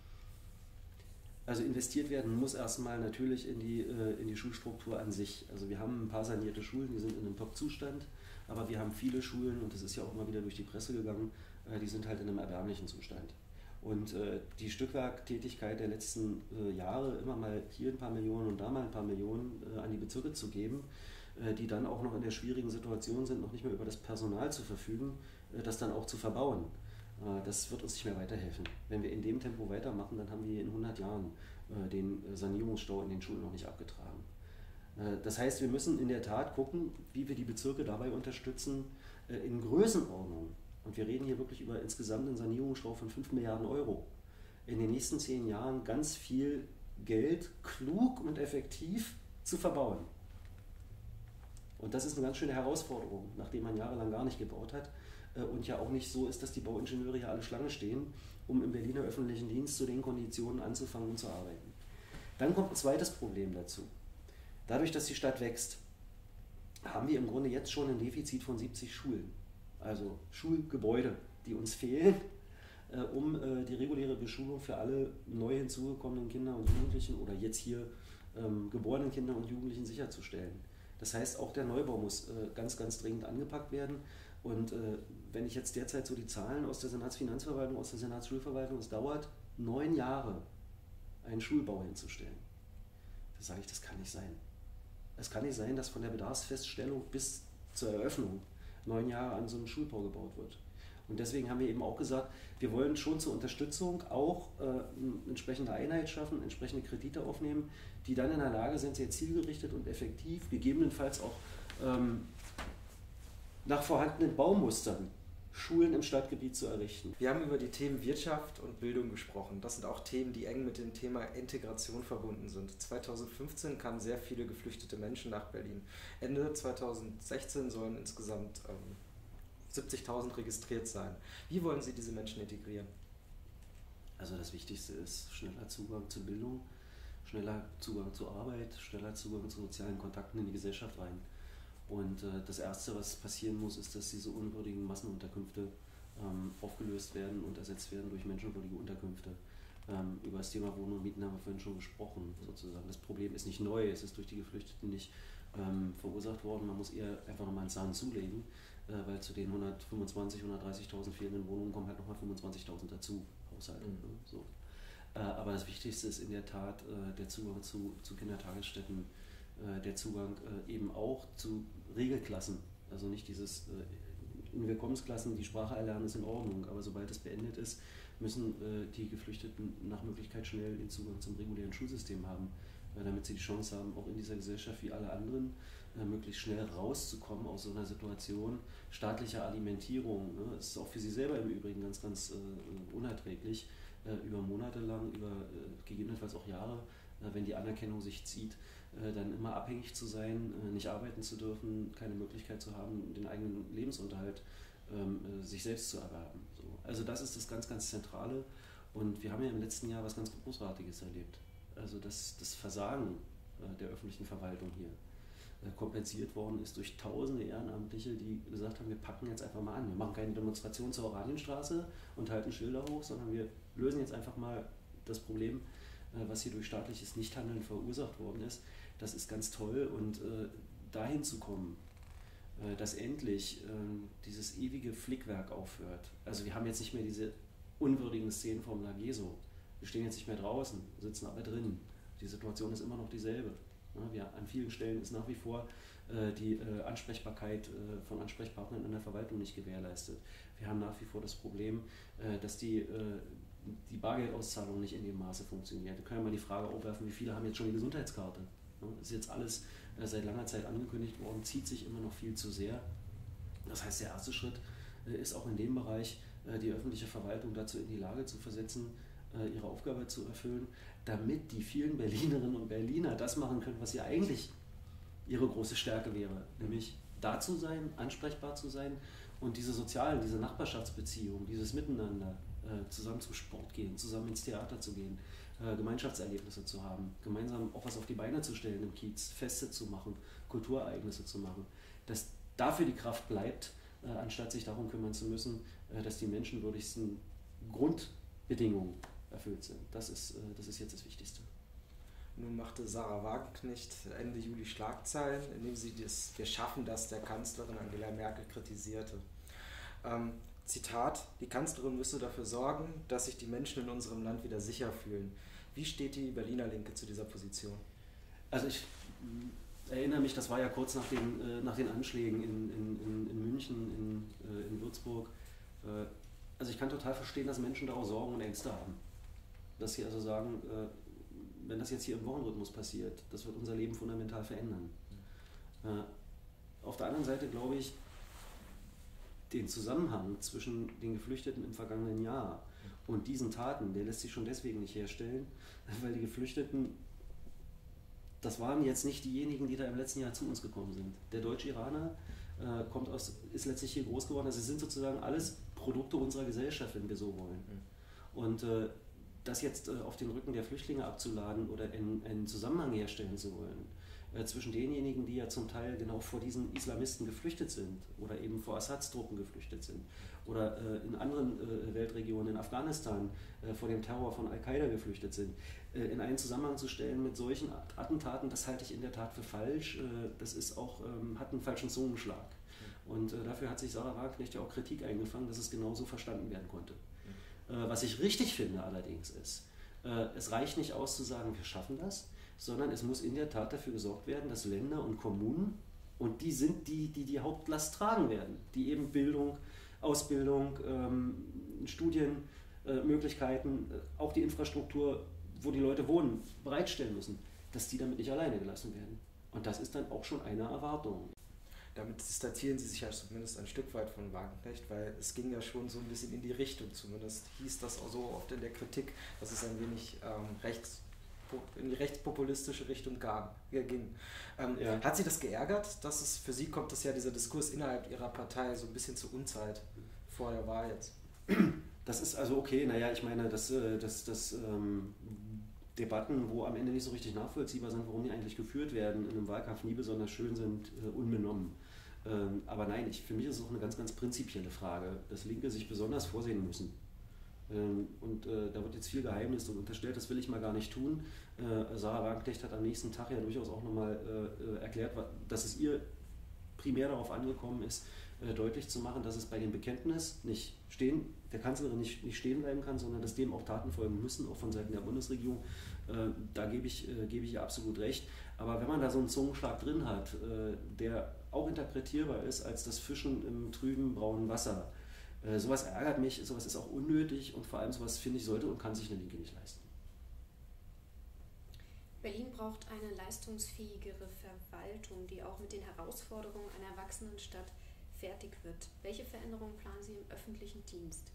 Also investiert werden muss erstmal natürlich in die Schulstruktur an sich. Also wir haben ein paar sanierte Schulen, die sind in einem Top-Zustand, aber wir haben viele Schulen, und das ist ja auch immer wieder durch die Presse gegangen, die sind halt in einem erbärmlichen Zustand. Und die Stückwerktätigkeit der letzten Jahre, immer mal hier ein paar Millionen und da mal ein paar Millionen an die Bezirke zu geben, die dann auch noch in der schwierigen Situation sind, noch nicht mehr über das Personal zu verfügen, das dann auch zu verbauen. Das wird uns nicht mehr weiterhelfen. Wenn wir in dem Tempo weitermachen, dann haben wir in 100 Jahren den Sanierungsstau in den Schulen noch nicht abgetragen. Das heißt, wir müssen in der Tat gucken, wie wir die Bezirke dabei unterstützen, in Größenordnung. Und wir reden hier wirklich über insgesamt einen Sanierungsstau von 5 Milliarden Euro. In den nächsten 10 Jahren ganz viel Geld klug und effektiv zu verbauen. Und das ist eine ganz schöne Herausforderung, nachdem man jahrelang gar nicht gebaut hat und ja auch nicht so ist, dass die Bauingenieure hier alle Schlange stehen, um im Berliner öffentlichen Dienst zu den Konditionen anzufangen und zu arbeiten. Dann kommt ein zweites Problem dazu. Dadurch, dass die Stadt wächst, haben wir im Grunde jetzt schon ein Defizit von 70 Schulen. Also Schulgebäude, die uns fehlen, um die reguläre Beschulung für alle neu hinzugekommenen Kinder und Jugendlichen oder jetzt hier geborenen Kinder und Jugendlichen sicherzustellen. Das heißt, auch der Neubau muss ganz, ganz dringend angepackt werden. Und wenn ich jetzt derzeit so die Zahlen aus der Senatsfinanzverwaltung, aus der Senatsschulverwaltung, es dauert 9 Jahre, einen Schulbau hinzustellen. Da sage ich, das kann nicht sein. Es kann nicht sein, dass von der Bedarfsfeststellung bis zur Eröffnung 9 Jahre an so einem Schulbau gebaut wird. Und deswegen haben wir eben auch gesagt, wir wollen schon zur Unterstützung auch eine entsprechende Einheit schaffen, entsprechende Kredite aufnehmen, die dann in der Lage sind, sehr zielgerichtet und effektiv, gegebenenfalls auch nach vorhandenen Baumustern, Schulen im Stadtgebiet zu errichten. Wir haben über die Themen Wirtschaft und Bildung gesprochen. Das sind auch Themen, die eng mit dem Thema Integration verbunden sind. 2015 kamen sehr viele geflüchtete Menschen nach Berlin. Ende 2016 sollen insgesamt 70.000 registriert sein. Wie wollen Sie diese Menschen integrieren? Also das Wichtigste ist schneller Zugang zur Bildung, schneller Zugang zur Arbeit, schneller Zugang zu sozialen Kontakten in die Gesellschaft rein. Und das Erste, was passieren muss, ist, dass diese unwürdigen Massenunterkünfte aufgelöst werden und ersetzt werden durch menschenwürdige Unterkünfte. Über das Thema Wohnen und Mieten haben wir vorhin schon gesprochen, sozusagen. Das Problem ist nicht neu, es ist durch die Geflüchteten nicht verursacht worden. Man muss eher einfach nochmal einen Zahn zulegen, weil zu den 125.000, 130.000 fehlenden Wohnungen kommen halt nochmal 25.000 dazu, Haushalte. Ne? So. Aber das Wichtigste ist in der Tat der Zugang zu Kindertagesstätten, der Zugang eben auch zu Regelklassen. Also nicht dieses in Willkommensklassen, die Sprache erlernen ist in Ordnung, aber sobald es beendet ist, müssen die Geflüchteten nach Möglichkeit schnell den Zugang zum regulären Schulsystem haben, damit sie die Chance haben, auch in dieser Gesellschaft wie alle anderen möglichst schnell rauszukommen aus so einer Situation staatlicher Alimentierung. Ne? Das ist auch für sie selber im Übrigen ganz, ganz unerträglich, über Monate lang, über gegebenenfalls auch Jahre, wenn die Anerkennung sich zieht, dann immer abhängig zu sein, nicht arbeiten zu dürfen, keine Möglichkeit zu haben, den eigenen Lebensunterhalt sich selbst zu erwerben. So. Also das ist das ganz, ganz Zentrale und wir haben ja im letzten Jahr was ganz Großartiges erlebt. Also das Versagen der öffentlichen Verwaltung hier kompensiert worden ist durch tausende Ehrenamtliche, die gesagt haben, wir packen jetzt einfach mal an. Wir machen keine Demonstration zur Oranienstraße und halten Schilder hoch, sondern wir lösen jetzt einfach mal das Problem, was hier durch staatliches Nichthandeln verursacht worden ist. Das ist ganz toll und dahin zu kommen, dass endlich dieses ewige Flickwerk aufhört. Also wir haben jetzt nicht mehr diese unwürdigen Szenen vom Lageso. Wir stehen jetzt nicht mehr draußen, sitzen aber drin. Die Situation ist immer noch dieselbe. Ja, an vielen Stellen ist nach wie vor die Ansprechbarkeit von Ansprechpartnern in der Verwaltung nicht gewährleistet. Wir haben nach wie vor das Problem, dass die Bargeldauszahlung nicht in dem Maße funktioniert. Wir können ja mal die Frage aufwerfen, wie viele haben jetzt schon die Gesundheitskarte? Das ist jetzt alles seit langer Zeit angekündigt worden, zieht sich immer noch viel zu sehr. Das heißt, der erste Schritt ist auch in dem Bereich, die öffentliche Verwaltung dazu in die Lage zu versetzen, ihre Aufgabe zu erfüllen, damit die vielen Berlinerinnen und Berliner das machen können, was ja eigentlich ihre große Stärke wäre, nämlich da zu sein, ansprechbar zu sein und diese sozialen, diese Nachbarschaftsbeziehungen, dieses Miteinander, zusammen zum Sport gehen, zusammen ins Theater zu gehen, Gemeinschaftserlebnisse zu haben, gemeinsam auch was auf die Beine zu stellen im Kiez, Feste zu machen, Kulturereignisse zu machen, dass dafür die Kraft bleibt, anstatt sich darum kümmern zu müssen, dass die menschenwürdigsten Grundbedingungen erfüllt sind. Das ist jetzt das Wichtigste. Nun machte Sarah Wagenknecht Ende Juli Schlagzeilen, indem sie das „Wir schaffen das“ der Kanzlerin Angela Merkel kritisierte. Zitat: Die Kanzlerin müsse dafür sorgen, dass sich die Menschen in unserem Land wieder sicher fühlen. Wie steht die Berliner Linke zu dieser Position? Also ich erinnere mich, das war ja kurz nach den Anschlägen in München, in Würzburg. Also ich kann total verstehen, dass Menschen da auch Sorgen und Ängste haben. Dass sie also sagen, wenn das jetzt hier im Wochenrhythmus passiert, das wird unser Leben fundamental verändern. Auf der anderen Seite glaube ich, den Zusammenhang zwischen den Geflüchteten im vergangenen Jahr und diesen Taten, der lässt sich schon deswegen nicht herstellen, weil die Geflüchteten, das waren jetzt nicht diejenigen, die da im letzten Jahr zu uns gekommen sind. Der Deutsch-Iraner ist letztlich hier groß geworden. Also es sind sozusagen alles Produkte unserer Gesellschaft, wenn wir so wollen. Und das jetzt auf den Rücken der Flüchtlinge abzuladen oder einen Zusammenhang herstellen zu wollen, zwischen denjenigen, die ja zum Teil genau vor diesen Islamisten geflüchtet sind oder eben vor Assads Truppen geflüchtet sind oder in anderen Weltregionen, in Afghanistan, vor dem Terror von Al-Qaida geflüchtet sind, in einen Zusammenhang zu stellen mit solchen Attentaten, das halte ich in der Tat für falsch. Das ist auch, hat einen falschen Zungenschlag. Und dafür hat sich Sarah Wagenknecht ja auch Kritik eingefangen, dass es genauso verstanden werden konnte. Was ich richtig finde allerdings ist, es reicht nicht aus zu sagen, wir schaffen das, sondern es muss in der Tat dafür gesorgt werden, dass Länder und Kommunen, und die sind die Hauptlast tragen werden, die eben Bildung, Ausbildung, Studienmöglichkeiten, auch die Infrastruktur, wo die Leute wohnen, bereitstellen müssen, dass die damit nicht alleine gelassen werden. Und das ist dann auch schon eine Erwartung. Damit distanzieren Sie sich ja zumindest ein Stück weit von Wagenknecht, weil es ging ja schon so ein bisschen in die Richtung, zumindest hieß das auch so oft in der Kritik, dass es ein wenig in die rechtspopulistische Richtung ging. Ja. Hat Sie das geärgert, dass es für Sie kommt, dass ja dieser Diskurs innerhalb Ihrer Partei so ein bisschen zur Unzeit vor der Wahl jetzt? Das ist also okay, naja, ich meine, dass Debatten, wo am Ende nicht so richtig nachvollziehbar sind, warum die eigentlich geführt werden, in einem Wahlkampf nie besonders schön sind, unbenommen. Aber nein, für mich ist es auch eine ganz, ganz prinzipielle Frage, dass Linke sich besonders vorsehen müssen. Und da wird jetzt viel Geheimnis und unterstellt, das will ich mal gar nicht tun. Sarah Wagenknecht hat am nächsten Tag ja durchaus auch nochmal erklärt, dass es ihr primär darauf angekommen ist, deutlich zu machen, dass es bei dem Bekenntnis der Kanzlerin nicht stehen bleiben kann, sondern dass dem auch Taten folgen müssen, auch von Seiten der Bundesregierung. Da gebe ich ihr absolut recht. Aber wenn man da so einen Zungenschlag drin hat, der auch interpretierbar ist als das Fischen im trüben braunen Wasser, sowas ärgert mich, sowas ist auch unnötig und vor allem sowas, finde ich, sollte und kann sich eine Linke nicht leisten. Berlin braucht eine leistungsfähigere Verwaltung, die auch mit den Herausforderungen einer wachsenden Stadt fertig wird. Welche Veränderungen planen Sie im öffentlichen Dienst?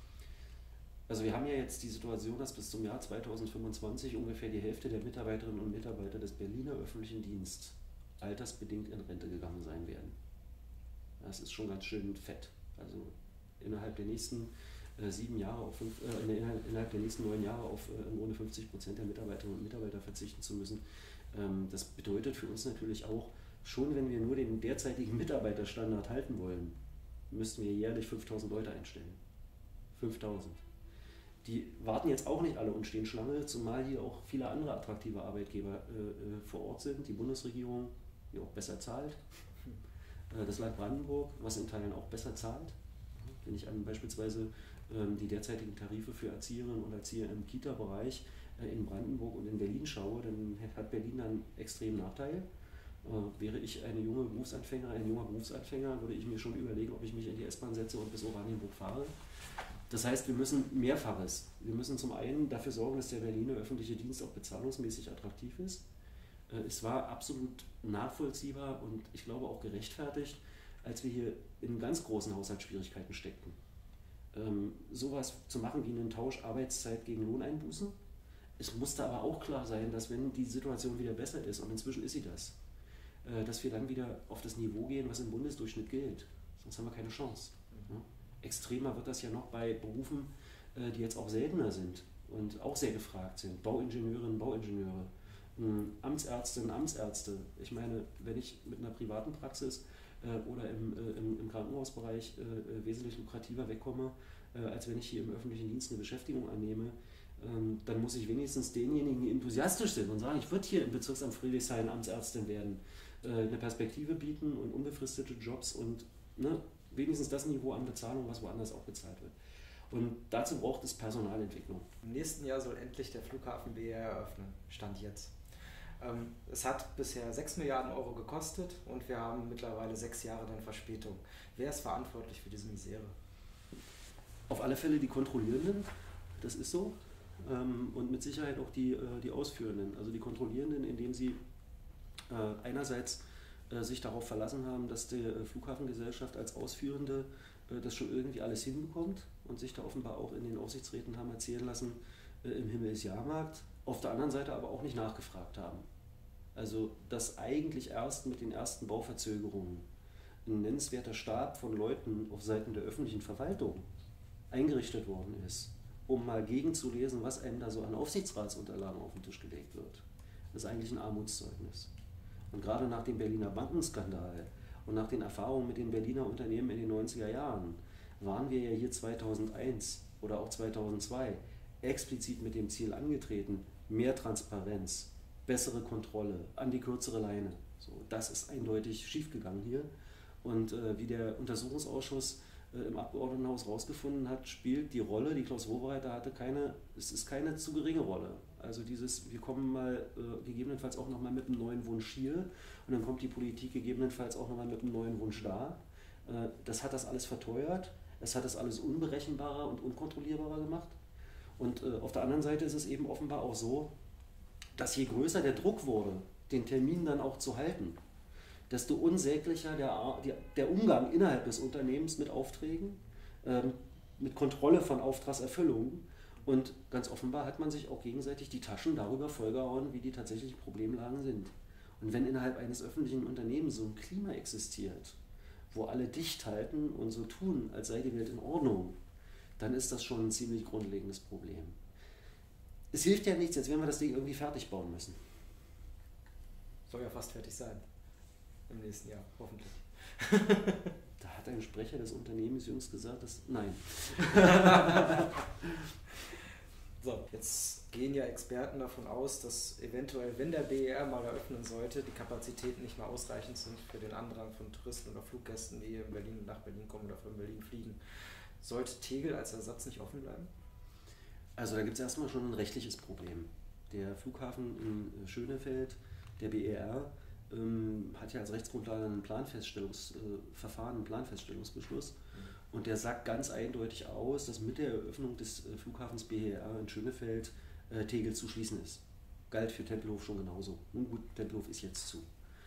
Also wir haben ja jetzt die Situation, dass bis zum Jahr 2025 ungefähr die Hälfte der Mitarbeiterinnen und Mitarbeiter des Berliner öffentlichen Dienstes altersbedingt in Rente gegangen sein werden. Das ist schon ganz schön fett. Also innerhalb der nächsten 7 Jahre innerhalb der nächsten 9 Jahre auf im Grunde 50% der Mitarbeiterinnen und Mitarbeiter verzichten zu müssen. Das bedeutet für uns natürlich auch, schon wenn wir nur den derzeitigen Mitarbeiterstandard halten wollen, müssten wir jährlich 5.000 Leute einstellen. 5.000. Die warten jetzt auch nicht alle und stehen Schlange, zumal hier auch viele andere attraktive Arbeitgeber vor Ort sind. Die Bundesregierung, die auch besser zahlt. Das Land Brandenburg, was in Teilen auch besser zahlt. Wenn ich an beispielsweise die derzeitigen Tarife für Erzieherinnen und Erzieher im Kita-Bereich in Brandenburg und in Berlin schaue, dann hat Berlin einen extremen Nachteil. Wäre ich ein junger Berufsanfänger, würde ich mir schon überlegen, ob ich mich in die S-Bahn setze und bis Oranienburg fahre. Das heißt, wir müssen Mehrfaches. Wir müssen zum einen dafür sorgen, dass der Berliner öffentliche Dienst auch bezahlungsmäßig attraktiv ist. Es war absolut nachvollziehbar und ich glaube auch gerechtfertigt, als wir hier in ganz großen Haushaltsschwierigkeiten steckten. Sowas zu machen wie einen Tausch Arbeitszeit gegen Lohneinbußen. Es musste aber auch klar sein, dass wenn die Situation wieder besser ist, und inzwischen ist sie das, dass wir dann wieder auf das Niveau gehen, was im Bundesdurchschnitt gilt. Sonst haben wir keine Chance. Ja? Extremer wird das ja noch bei Berufen, die jetzt auch seltener sind und auch sehr gefragt sind. Bauingenieurinnen, Bauingenieure, Amtsärztinnen, Amtsärzte. Ich meine, wenn ich mit einer privaten Praxis oder im Krankenhausbereich wesentlich lukrativer wegkomme, als wenn ich hier im öffentlichen Dienst eine Beschäftigung annehme, dann muss ich wenigstens denjenigen, die enthusiastisch sind und sagen, ich würde hier im Bezirksamt Friedrichshain Amtsärztin werden, eine Perspektive bieten und unbefristete Jobs und wenigstens das Niveau an Bezahlung, was woanders auch bezahlt wird. Und dazu braucht es Personalentwicklung. Im nächsten Jahr soll endlich der Flughafen BER eröffnen, Stand jetzt. Es hat bisher 6 Milliarden Euro gekostet und wir haben mittlerweile 6 Jahre dann Verspätung. Wer ist verantwortlich für diese Misere? Auf alle Fälle die Kontrollierenden, das ist so. Und mit Sicherheit auch die Ausführenden. Also die Kontrollierenden, indem sie einerseits sich darauf verlassen haben, dass die Flughafengesellschaft als Ausführende das schon irgendwie alles hinbekommt und sich da offenbar auch in den Aufsichtsräten haben erzählen lassen, im Himmel ist Jahrmarkt. Auf der anderen Seite aber auch nicht nachgefragt haben. Also dass eigentlich erst mit den ersten Bauverzögerungen ein nennenswerter Stab von Leuten auf Seiten der öffentlichen Verwaltung eingerichtet worden ist, um mal gegenzulesen, was einem da so an Aufsichtsratsunterlagen auf den Tisch gelegt wird. Das ist eigentlich ein Armutszeugnis. Und gerade nach dem Berliner Bankenskandal und nach den Erfahrungen mit den Berliner Unternehmen in den 90er Jahren waren wir ja hier 2001 oder auch 2002 explizit mit dem Ziel angetreten, mehr Transparenz, bessere Kontrolle, an die kürzere Leine. So, das ist eindeutig schiefgegangen hier. Und wie der Untersuchungsausschuss im Abgeordnetenhaus herausgefunden hat, spielt die Rolle, die Klaus Wowereit hatte, es ist keine zu geringe Rolle. Also wir kommen mal gegebenenfalls auch nochmal mit einem neuen Wunsch hier und dann kommt die Politik gegebenenfalls auch nochmal mit einem neuen Wunsch da. Das hat das alles verteuert, es hat das alles unberechenbarer und unkontrollierbarer gemacht. Und auf der anderen Seite ist es eben offenbar auch so, dass je größer der Druck wurde, den Termin dann auch zu halten, desto unsäglicher der Umgang innerhalb des Unternehmens mit Aufträgen, mit Kontrolle von Auftragserfüllungen. Und ganz offenbar hat man sich auch gegenseitig die Taschen darüber vollgehauen, wie die tatsächlichen Problemlagen sind. Und wenn innerhalb eines öffentlichen Unternehmens so ein Klima existiert, wo alle dicht halten und so tun, als sei die Welt in Ordnung, dann ist das schon ein ziemlich grundlegendes Problem. Es hilft ja nichts, jetzt werden wir das Ding irgendwie fertig bauen müssen. Soll ja fast fertig sein. Im nächsten Jahr, hoffentlich. Da hat ein Sprecher des Unternehmens jüngst gesagt, dass nein. So, jetzt gehen ja Experten davon aus, dass eventuell, wenn der BER mal eröffnen sollte, die Kapazitäten nicht mehr ausreichend sind für den Andrang von Touristen oder Fluggästen, die nach Berlin kommen oder von Berlin fliegen. Sollte Tegel als Ersatz nicht offen bleiben? Also da gibt es erstmal schon ein rechtliches Problem. Der Flughafen in Schönefeld, der BER, hat ja als Rechtsgrundlage ein Planfeststellungsverfahren, einen Planfeststellungsbeschluss. Und der sagt ganz eindeutig aus, dass mit der Eröffnung des Flughafens BER in Schönefeld Tegel zu schließen ist. Galt für Tempelhof schon genauso. Nun gut, Tempelhof ist jetzt zu.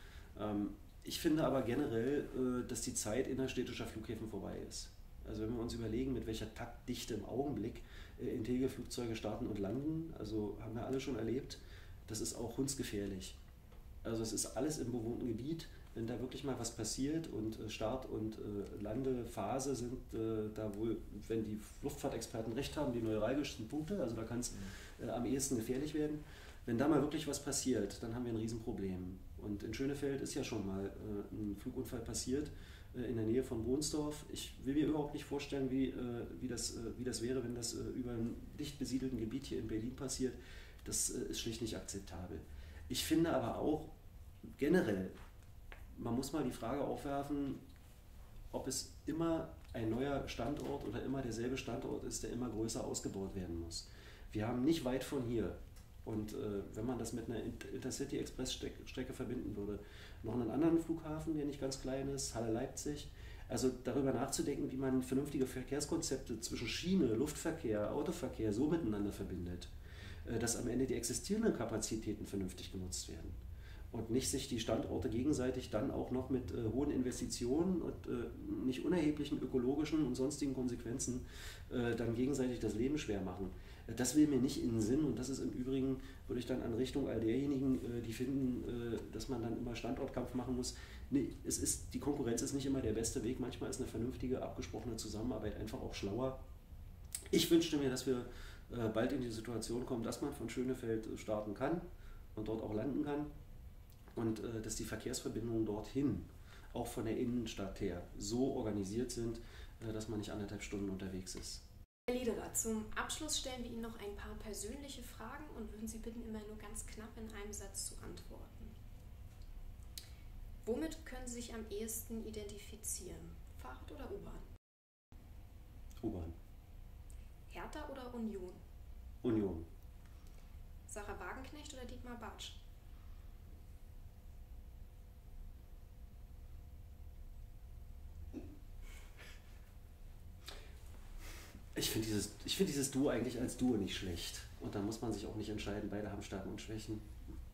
Ich finde aber generell, dass die Zeit innerstädtischer Flughäfen vorbei ist. Also wenn wir uns überlegen, mit welcher Taktdichte im Augenblick in Tegel Flugzeuge starten und landen, also haben wir alle schon erlebt, das ist auch hundsgefährlich. Also es ist alles im bewohnten Gebiet. Wenn da wirklich mal was passiert und Start- und Landephase sind da wohl, wenn die Luftfahrtexperten recht haben, die neuralgischsten Punkte, also da kann es am ehesten gefährlich werden. Wenn da mal wirklich was passiert, dann haben wir ein Riesenproblem. Und in Schönefeld ist ja schon mal ein Flugunfall passiert, in der Nähe von Bohnsdorf. Ich will mir überhaupt nicht vorstellen, wie das wäre, wenn das über einem dicht besiedelten Gebiet hier in Berlin passiert. Das ist schlicht nicht akzeptabel. Ich finde aber auch generell, man muss mal die Frage aufwerfen, ob es immer ein neuer Standort oder immer derselbe Standort ist, der immer größer ausgebaut werden muss. Wir haben nicht weit von hier, und wenn man das mit einer Intercity-Express-Strecke verbinden würde, noch einen anderen Flughafen, der nicht ganz klein ist, Halle-Leipzig, also darüber nachzudenken, wie man vernünftige Verkehrskonzepte zwischen Schiene, Luftverkehr, Autoverkehr so miteinander verbindet, dass am Ende die existierenden Kapazitäten vernünftig genutzt werden. Und nicht sich die Standorte gegenseitig dann auch noch mit hohen Investitionen und nicht unerheblichen ökologischen und sonstigen Konsequenzen dann gegenseitig das Leben schwer machen. Das will mir nicht in den Sinn, und das ist im Übrigen, würde ich dann an Richtung all derjenigen, die finden, dass man dann immer Standortkampf machen muss. Nee, die Konkurrenz ist nicht immer der beste Weg, manchmal ist eine vernünftige, abgesprochene Zusammenarbeit einfach auch schlauer. Ich wünschte mir, dass wir bald in die Situation kommen, dass man von Schönefeld starten kann und dort auch landen kann. Und dass die Verkehrsverbindungen dorthin, auch von der Innenstadt her, so organisiert sind, dass man nicht 1,5 Stunden unterwegs ist. Herr Lederer, zum Abschluss stellen wir Ihnen noch ein paar persönliche Fragen und würden Sie bitten, immer nur ganz knapp in einem Satz zu antworten. Womit können Sie sich am ehesten identifizieren? Fahrrad oder U-Bahn? U-Bahn. Hertha oder Union? Union. Sarah Wagenknecht oder Dietmar Bartsch? Ich finde dieses Duo eigentlich als Duo nicht schlecht. Und da muss man sich auch nicht entscheiden, beide haben Stärken und Schwächen.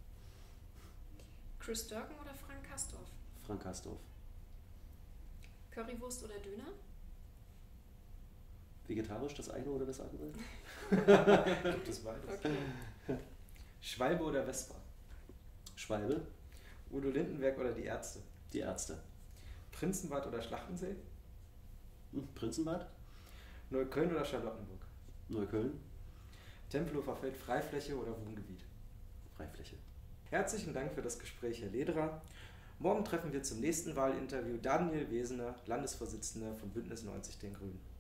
Chris Dörken oder Frank Kastorf? Frank Kastorf. Currywurst oder Döner? Vegetarisch das eine oder das andere? Gibt es beides. Okay. Schwalbe oder Vespa? Schwalbe. Udo Lindenberg oder die Ärzte? Die Ärzte. Prinzenbad oder Schlachtensee? Prinzenbad. Neukölln oder Charlottenburg? Neukölln. Tempelhofer Feld, Freifläche oder Wohngebiet? Freifläche. Herzlichen Dank für das Gespräch, Herr Lederer. Morgen treffen wir zum nächsten Wahlinterview Daniel Wesener, Landesvorsitzender von Bündnis 90 Den Grünen.